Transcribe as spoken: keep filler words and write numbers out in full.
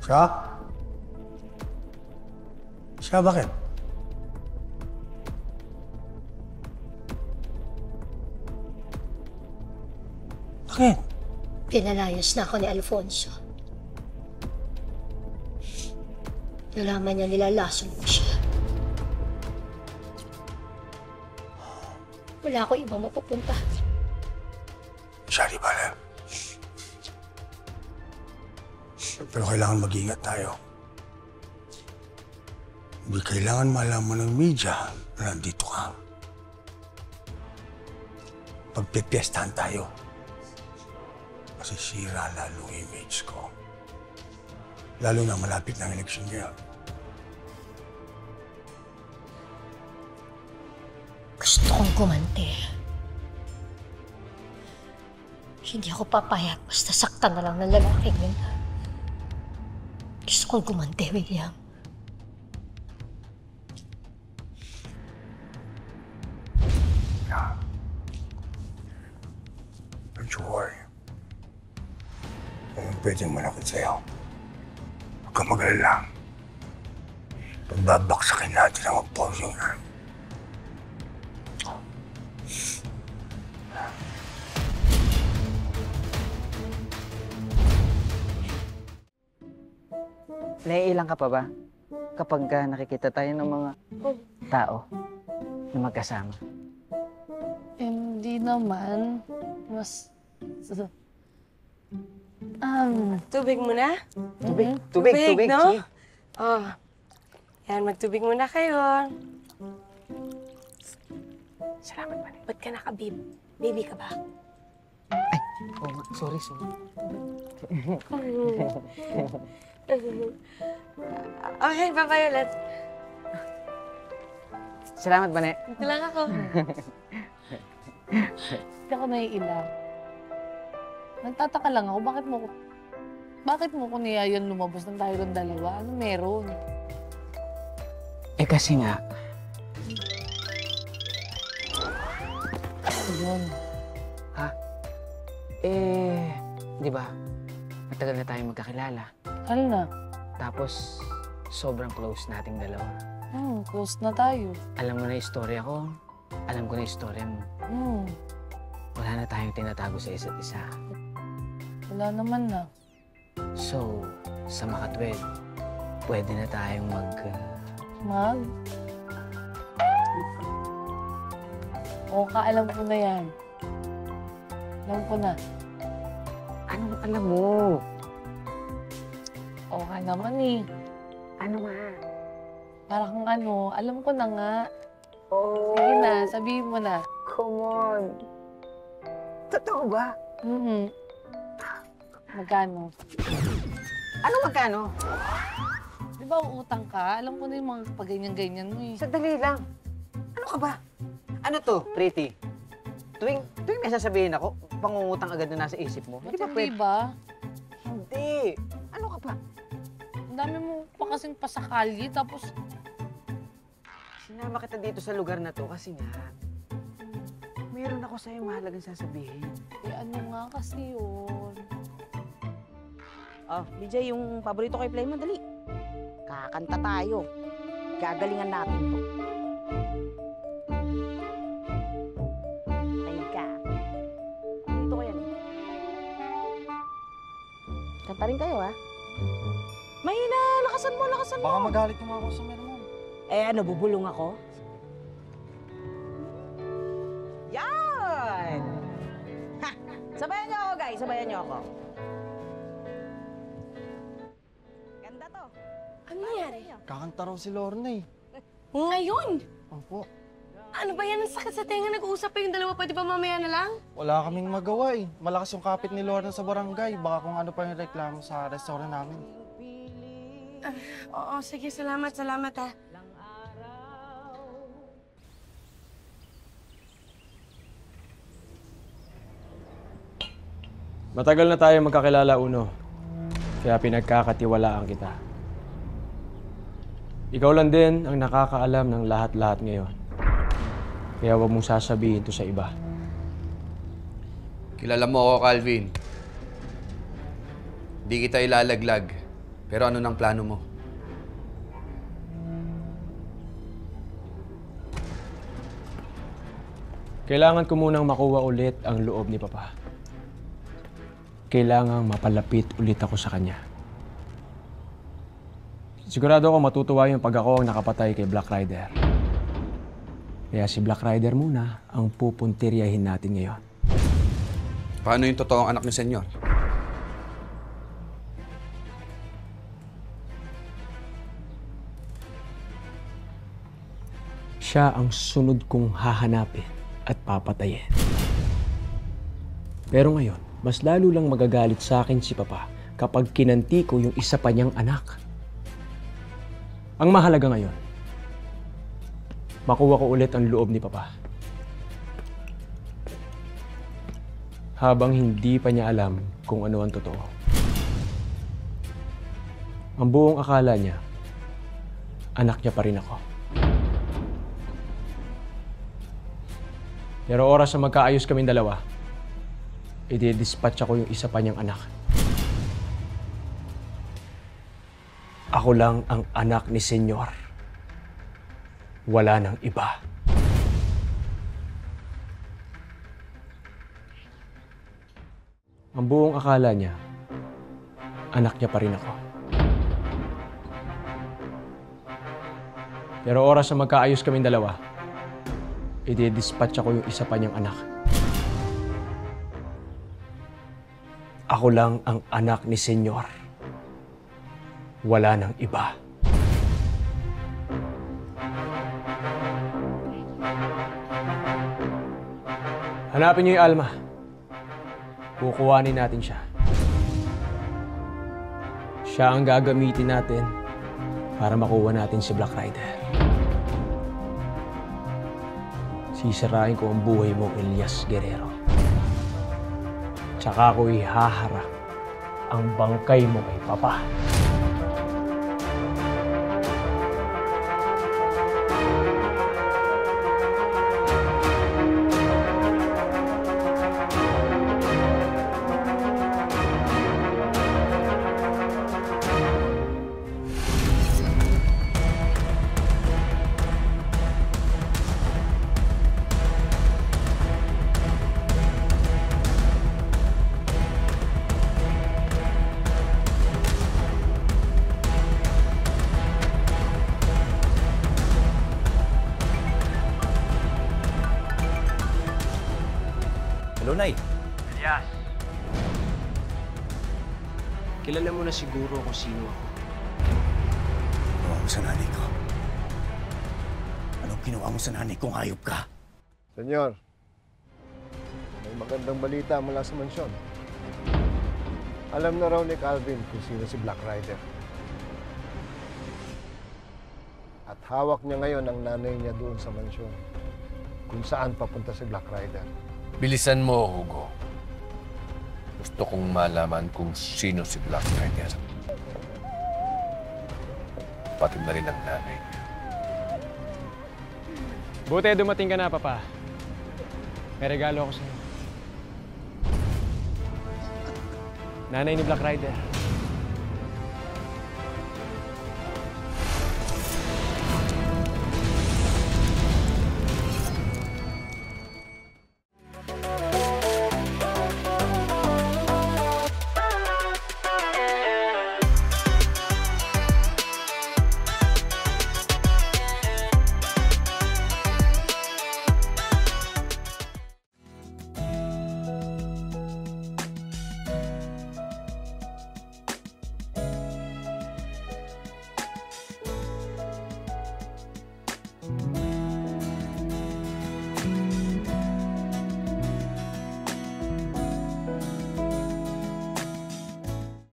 Siya? Siya bakit? Bakit? Pinalayas na ako ni Alfonso. Nalaman niya nilalason ko siya. Wala ako ibang mapupunta. Sorry, Bala. Pero kailangan mag-ingat tayo. Hindi kailangan malaman ng media na nandito ka. Pagpipiestahan tayo. Masisira lalo ang image ko. Lalo na malapit ng eleksyon ngayon. Gusto kong gumante. Hindi ako papayag basta saktan na lang ng lalaking yun. Gusto kong gumante, William. Yeah. Don't you worry. Kung pwedeng malakit sa'yo, huwag kang mag-alala. Pagbabaksakin natin ang opposing yan. Naiilang ka pa ba kapag ka nakikita tayo ng mga tao na magkasama? Hindi naman. Mas... Um, Tubig muna? Tubig, Mhm. tubig, tubig, no? Chi. Oh. Yan, magtubig muna kayo. Salamat, Manny. Ba't ka naka-babe? Baby ka ba? Ay, oh, nga, sorry, sorry. Okay, Violet. Salamat, Manny. Dito lang ako. hindi ako naiilang. Nagtataka lang ako, bakit mo ko... Bakit mo ko niyayan lumabas ng tayo ng dalawa? Ano meron? Eh kasi nga, Ayun. eh, di ba, matagal na tayong magkakilala. Ano na? Tapos, sobrang close nating dalawa. Hmm, close na tayo. Alam mo na yung istorya ko, alam ko na yung istorya mo. Hmm, Wala na tayong tinatago sa isa't isa. wala naman na. So, sa makatwid, pwede na tayong mag... uh, Mag? Oo ka, alam ko na yan. Alam ko na. Anong alam mo? Oo ka naman eh. Ano nga? Parang ano, alam ko na nga. Oh, Sige na, sabihin mo na. come on. Totoo ba? Mhm. Magkano? Ano magkano? Di ba uutang ka? Alam ko na yung mga pag-ganyan-ganyan mo eh. Sandali lang. Ano ka ba? Ano to, pretty? Tuwing, tuwing may sasabihin ako, pangungutang agad na nasa isip mo. Ba't Hindi ba hindi pwede? ba? Hindi. Ano ka ba? Ang dami mo pa kasing pasakalye, tapos Sinama kita dito sa lugar na to kasi nga, meron ako sa'yo mahalagang sasabihin. eh ano nga kasi yun. Oh, D J, yung paborito kay Play mo, dali. Kakanta tayo. Gagalingan natin to. Ay ka. Dito ko yan. Kanta rin kayo, ha? Mahina, lakasan mo, lakasan mo. Baka magalit yung mga customer mo. Eh, ano, bubulong ako? Yan! Ha! Sabayan niyo ako, guys. Sabayan niyo ako. Ganda to. Ano nangyari? Kakanta raw si Lorna eh. Ngayon? Opo. Ano ba yan? Ang sakit sa tenga. Nag-uusap pa yung dalawa. Pwede ba mamaya na lang? Wala kaming magawa eh. Malakas yung kapit ni Lorna sa barangay. Baka kung ano pa yung reklamo sa restaurant namin. Oo, sige. Salamat, salamat ha. Matagal na tayo magkakilala, Uno. Kaya pinagkakatiwalaan kita. Ikaw lang din ang nakakaalam ng lahat-lahat ngayon. Kaya huwag mong sasabihin to sa iba. Kilala mo ako, Calvin. Di kita ilalaglag. Pero ano nang plano mo? Kailangan ko munang makuha ulit ang loob ni Papa. Kailangang mapalapit ulit ako sa kanya. Sigurado ako matutuwa yung pag ako ang nakapatay kay Black Rider. Kaya si Black Rider muna ang pupuntiryahin natin ngayon. Paano yung totoong anak ni Senyor? Siya ang sunod kong hahanapin at papatayin. Pero ngayon, mas lalo lang magagalit sa akin si Papa kapag kinanti ko yung isa pa niyang anak. Ang mahalaga ngayon, makuha ko ulit ang loob ni Papa. Habang hindi pa niya alam kung ano ang totoo. Ang buong akala niya, anak niya pa rin ako. Pero oras na magkaayos kaming dalawa, i-dispatch ako yung isa pa niyang anak. Ako lang ang anak ni Senyor. Wala nang iba. Ang buong akala niya, anak niya pa rin ako. Pero oras na magkaayos kaming dalawa, i-dispatch ako yung isa pa niyang anak. Ako lang ang anak ni Senyor. Wala nang iba. Hanapin niyo yung Alma. Kukuhanin natin siya. Siya ang gagamitin natin para makuha natin si Black Rider. Sisirain ko ang buhay mo, Elias Guerrero. Tsaka ko ihaharap ang bangkay mo kay Papa. Hello, Nay. Elias. Kilala mo na siguro kung sino ako. Ginawa mo sa nanay ko. Anong ginawa mo sa nanay kong hayop ka? Senyor, may magandang balita mula sa mansyon. Alam na raw ni Calvin kung sino si Black Rider. At hawak niya ngayon ang nanay niya doon sa mansyon kung saan papunta si Black Rider. Bilisan mo, Hugo. Gusto kong malaman kung sino si Black Rider. Pati na rin ang nanay. Buti dumating ka na, Papa. May regalo ako sa'yo. Nanay ni Black Rider.